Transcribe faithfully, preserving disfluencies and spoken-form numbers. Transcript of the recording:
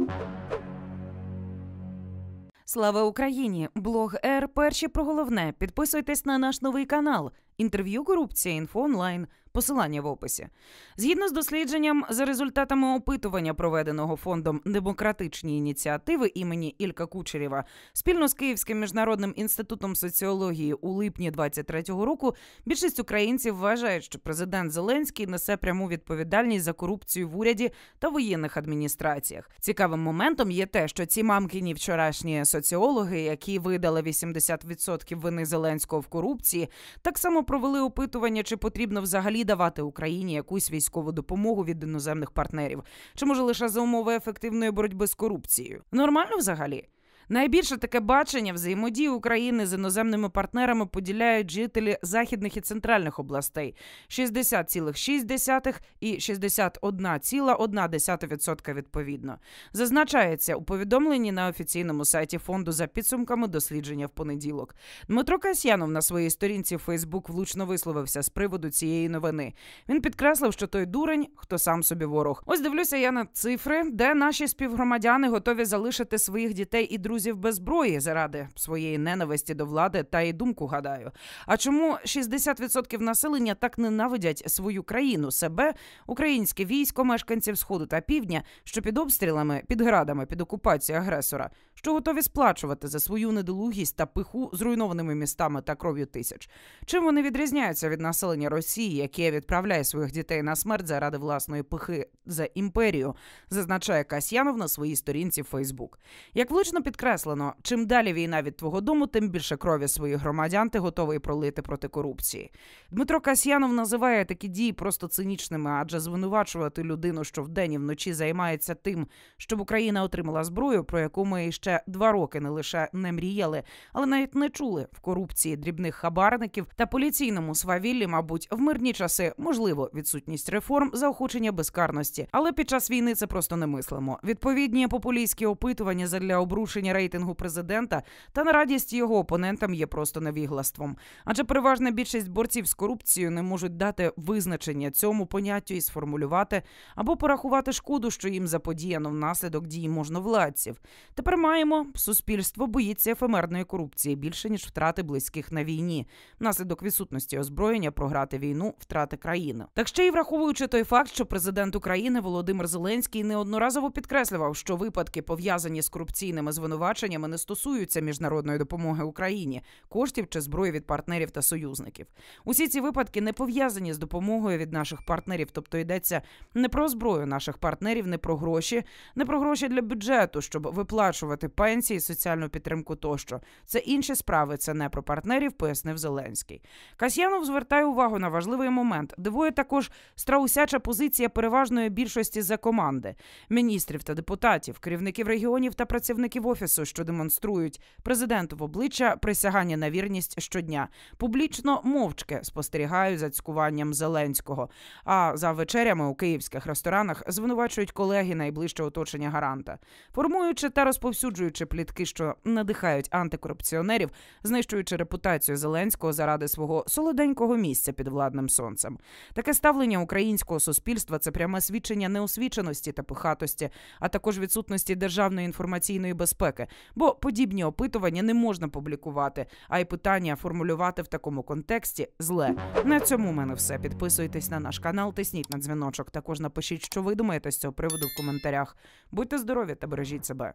Слава Україні! Блог Р. Перші про головне. Підписуйтесь на наш новий канал. Інтерв'ю «Корупція. Інфо онлайн». Посилання в описі. Згідно з дослідженням, за результатами опитування, проведеного фондом «Демократичні ініціативи» імені Ілька Кучерєва, спільно з Київським міжнародним інститутом соціології у липні двадцять третього року, більшість українців вважають, що президент Зеленський несе пряму відповідальність за корупцію в уряді та воєнних адміністраціях. Цікавим моментом є те, що ці мамкині вчорашні соціологи, які видали вісімдесят відсотків вини Зеленського в корупції, так само провели опитування, чи потрібно взагалі давати Україні якусь військову допомогу від іноземних партнерів, чи може лише за умови ефективної боротьби з корупцією. Нормально взагалі? Найбільше таке бачення взаємодії України з іноземними партнерами поділяють жителі західних і центральних областей – шістдесят цілих шість десятих і шістдесят одна ціла одна десята відсотка відповідно. Зазначається у повідомленні на офіційному сайті фонду за підсумками дослідження в понеділок. Дмитро Касьянов на своїй сторінці в Фейсбук влучно висловився з приводу цієї новини. Він підкреслив, що той дурень, хто сам собі ворог. Ось дивлюся я на цифри, де наші співгромадяни готові залишити своїх дітей і друзів друзів без зброї заради своєї ненависті до влади та і думку гадаю. А чому шістдесят відсотків населення так ненавидять свою країну, себе, українське військо, мешканців Сходу та Півдня, що під обстрілами, під градами, під окупацією агресора, що готові сплачувати за свою недолугість та пиху зруйнованими містами та кров'ю тисяч? Чим вони відрізняються від населення Росії, яке відправляє своїх дітей на смерть заради власної пихи за імперію, зазначає Касьянов на своїй сторінці в Фейсбук. Як влучно підкреслено, чим далі війна від твого дому, тим більше крові своїх громадян ти готовий пролити проти корупції. Дмитро Касьянов називає такі дії просто цинічними, адже звинувачувати людину, що вдень і вночі займається тим, щоб Україна отримала зброю, про яку ми ще два роки не лише не мріяли, але навіть не чули, в корупції дрібних хабарників та поліційному свавіллі, мабуть, в мирні часи можливо відсутність реформ, заохочення безкарності, але під час війни це просто немислимо. Відповідні популістські опитування задля обрушення рейтингу президента та на радість його опонентам є просто невіглаством. Адже переважна більшість борців з корупцією не можуть дати визначення цьому поняттю і сформулювати або порахувати шкоду, що їм заподіяно внаслідок дій можновладців. Тепер маємо, суспільство боїться ефемерної корупції більше, ніж втрати близьких на війні. Внаслідок відсутності озброєння програти війну, втрати країни. Так ще й враховуючи той факт, що президент України Володимир Зеленський неодноразово підкреслював, що випадки, пов'язані з корупційними звинуваченнями, не стосуються міжнародної допомоги Україні, коштів чи зброї від партнерів та союзників. Усі ці випадки не пов'язані з допомогою від наших партнерів, тобто йдеться не про зброю наших партнерів, не про гроші, не про гроші для бюджету, щоб виплачувати пенсії, соціальну підтримку тощо. Це інші справи, це не про партнерів, пояснив Зеленський. Касьянов звертає увагу на важливий момент. Дивує також страусяча позиція переважної більшості за команди – міністрів та депутатів, керівників регіонів та працівників офісу, що демонструють президенту в обличчя присягання на вірність щодня. Публічно мовчки спостерігають за цькуванням Зеленського. А за вечерями у київських ресторанах звинувачують колеги найближчого оточення гаранта. Формуючи та розповсюджуючи плітки, що надихають антикорупціонерів, знищуючи репутацію Зеленського заради свого солоденького місця під владним сонцем. Таке ставлення українського суспільства – це пряме свідчення неосвіченості та пихатості, а також відсутності державної інформаційної безпеки, бо подібні опитування не можна публікувати, а й питання формулювати в такому контексті – зле. На цьому в мене все. Підписуйтесь на наш канал, тисніть на дзвіночок. Також напишіть, що ви думаєте з цього приводу в коментарях. Будьте здорові та бережіть себе.